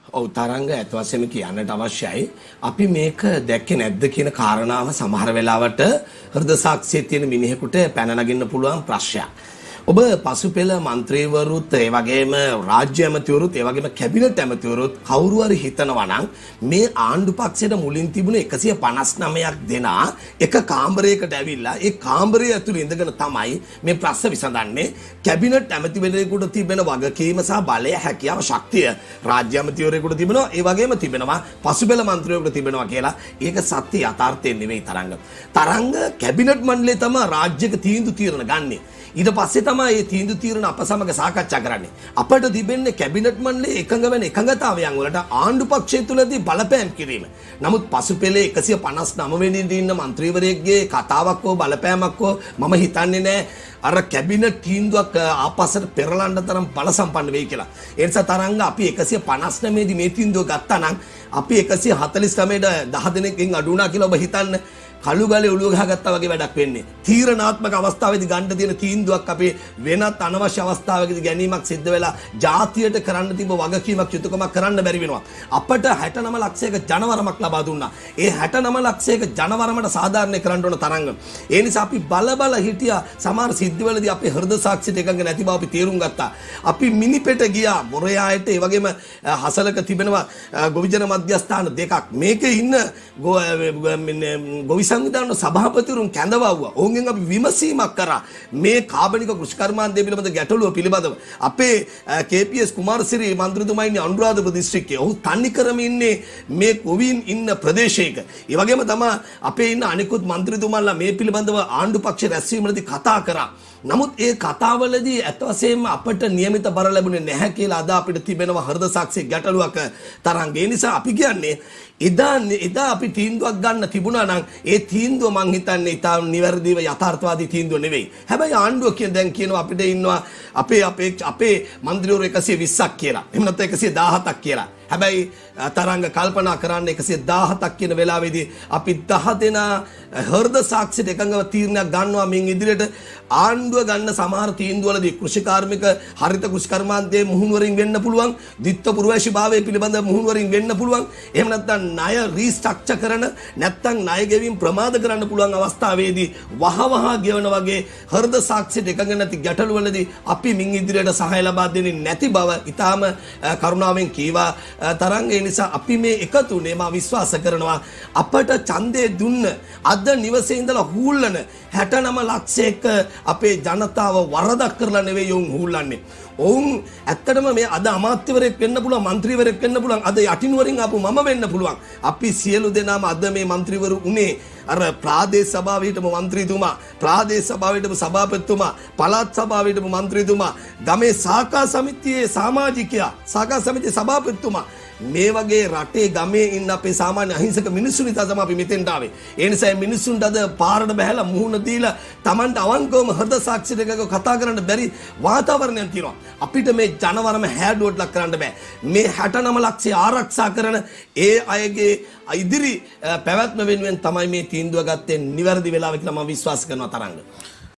ඔව් තරංග ඇත්ත වශයෙන්ම කියන්නට අවශ්‍යයි. අපි මේක දැක්කේ නැද්ද කියන කාරණාව සමහර වෙලාවට හෘද සාක්ෂියේ තියෙන මිනිහෙකුට පැන නගින්න පුළුවන් ප්‍රශ්නයක්. ඔබ පසුපෙළ മന്ത്രിවරුත් ඒ වගේම රාජ්‍ය ඇමතිවරුත් ඒ වගේම කැබිනට් ඇමතිවරුත් කවුරු හරි හිතනවා නම් මේ ආණ්ඩු පක්ෂයට මුලින් තිබුණ 159ක් දෙනා එක කාමරයකට ඇවිල්ලා ඒ කාමරය ඇතුළේ ඉඳගෙන තමයි මේ ප්‍රශ්න විසඳන්නේ. කැබිනට් ඇමතිවරයෙකුට තිබෙන වගකීම සහ බලය හැකියාව ශක්තිය රාජ්‍ය ඇමතිවරයෙකුට තිබෙනවා ඒ වගේම තිබෙනවා පසුපෙළ മന്ത്രിවරුන්ට තිබෙනවා කියලා. ඒක සත්‍ය යථාර්ථය නෙවෙයි තරංග. තරංග කැබිනට් මණ්ඩලය තමයි රාජ්‍යක තීන්දුව తీරන ගන්නේ. ඊට පස්සේ තමයි මේ තීන්දුව తీරන අප සමග සාකච්ඡා කරන්නේ. අපට තිබෙන්නේ කැබිනට් මණ්ඩලයේ එකඟ වෙන එකඟතාවයන් වලට ආණ්ඩු පක්ෂය තුලදී බලපෑම් කිරීම. නමුත් පසුපෙළේ 159 වෙනි ඉන්න മന്ത്രിවරයෙක්ගේ කතාවක් හෝ බලපෑමක් හෝ මම හිතන්නේ නැහැ අර කැබිනට් තීන්දුවක් ආපස්සට පෙරලන්න තරම් බල සම්පන්න වෙයි කියලා. ඒ නිසා තරංග අපි 159 දී මේ තීන්දුව ගත්තා නම් අපි 149ට 10 දෙනෙක්ගෙන් අඩු වුණා කියලා ඔබ හිතන්න. කළු ගලේ ඔළුව ගහගත්තා වගේ වැඩක් වෙන්නේ. තීරණාත්මක අවස්ථාවේදී ගන්න තියෙන තීන්දුවක් අපේ වෙනත් අනවශ්‍ය අවස්ථාවකදී ගැනීමක් සිද්ධ වෙලා ජාතියට කරන්න තිබ්බ වගකීමක් යුතුයකමක් කරන්න බැරි වෙනවා. අපට 69 ලක්ෂයක ජනවරමක් ලබා දුන්නා. ඒ 69 ලක්ෂයක ජනවරමට සාධාරණය කරන්න ඕන තරංග. ඒ නිසා අපි බල හිටියා. සමහර සිද්ධිවලදී අපේ හෘද සාක්ෂියට එකඟ නැති බව අපි තේරුම් ගත්තා. අපි මිනිපෙට ගියා. මොරයායට ඒ වගේම හසලක තිබෙනවා ගොවිජන මධ්‍යස්ථාන දෙකක්. මේකේ ඉන්න ගොවි සංවිධාන සභාපතිවරුන් කැඳවුවා. ඔවුන්ගෙන් අපි විමසීමක් කරා. මේ කාබනික කෘෂිකර්මාන්තය පිළිබඳ ගැටලුව පිළිබඳව අපේ KPS කුමාරසිරි මන්ත්‍රීතුමා ඉන්නේ අනුරාධපුර දිස්ත්‍රික්කයේ. ඔහු තනිකරම ඉන්නේ මේ ගොවීන් ඉන්න ප්‍රදේශයක. ඒ වගේම තමයි අපේ ඉන්න අනිකුත් මන්ත්‍රීතුමාලා මේ පිළිබඳව ආණ්ඩු පක්ෂ රැස්වීමේදී කතා කරා. නමුත් ඒ කතාවලදී ඇත්ත වශයෙන්ම අපට નિયમિત බර ලැබුණේ නැහැ කියලා අද අපිට තිබෙනවා හෘද සාක්ෂි ගැටලුවක තරංග. ඒ නිසා අපි කියන්නේ එදා අපි තීන්දුවක් ගන්න තිබුණා නම් ඒ තීන්දුව මං හිතන්නේ ඉතා නිවැරදිව යථාර්ථවාදී තීන්දුව නෙවෙයි. හැබැයි ආණ්ඩුව දැන් කියනවා අපිට ඉන්නවා අපේ මන්ත්‍රීවරු 120ක් කියලා. එහෙම නැත්නම් 117ක් කියලා. හැබැයි තරංග කල්පනා කරන්න 117ක් කියන වෙලාවේදී අපි 10 දෙනා හෘද සාක්ෂියට එකඟව තීරණයක් ගන්නවා මින් ඉදිරියට ආණ්ඩුව ගන්න සමහර තීන්දුවලදී කෘෂිකාර්මික හරිත කෘෂිකර්මාන්තයේ මුහුණුවරින් වෙන්න පුළුවන්. ද්විත්ව පුරවැසිභාවය පිළිබඳ මුහුණුවරින් වෙන්න පුළුවන්. එහෙම නැත්නම් ණය රීස්ට්‍රක්චර් කරන නැත්නම් ණය ගෙවීම ප්‍රමාද කරන්න පුළුවන් අවස්ථාවේදී වහවහ ගෙවන වගේ හෘද සාක්ෂියට එකඟ නැති ගැටලුවලදී අපි මින් ඉදිරියට සහාය ලබා දෙන්නේ නැති බව ඊටාම කරුණාවෙන් කීවා තරංග. ඒ නිසා අපි මේ එකතුනේ මා විශ්වාස කරනවා අපට ඡන්දේ දුන්න අද නිවසේ ඉඳලා හූල්ලන 69 ලක්ෂයක අපේ ජනතාව වරදක් කරලා නෙවෙයි උන් හූල්ලන්නේ. ඔවුන් ඇත්තටම මේ අද අමාත්‍යවරයෙක් වෙන්න පුළුවන්, മന്ത്രിවරයෙක් වෙන්න පුළුවන්, අද යටිනුවරින් ආපු මම වෙන්න පුළුවන්. අපි සියලු දෙනාම අද මේ മന്ത്രിවරු උනේ අර ප්‍රාදේශ සභාවේ හිටපු മന്ത്രിතුමා, ප්‍රාදේශ සභාවේ හිටපු සභාපතිතුමා, පළාත් සභාවේ හිටපු മന്ത്രിතුමා, ගමේ සාකා සමිතියේ සමාජිකයා, සාකා සමිතියේ සභාපතිතුමා, මේ වගේ රටේ ගමේ ඉන්න අපේ සාමාන්‍ය අහිංසක මිනිස්සු නිසා තමයි අපි මෙතෙන්ට ආවේ. ඒ නිසා මේ මිනිස්සුන්ට අද පාරට බහැලා මුහුණ දීලා Tamanට අවංකවම හෘද සාක්ෂියට එකක කතා කරන්න බැරි වාතාවරණයක් තියෙනවා. අපිට මේ ජනවරම හැඩුවට ලක් කරන්න බෑ. මේ 69 ලක්ෂය ආරක්ෂා කරන ඒ අයගේ ඉදිරි පැවැත්ම වෙනුවෙන් තමයි මේ තීන්දුව ගත්තේ නිවැරදි වෙලාව කියලා මම විශ්වාස කරනවා තරංග.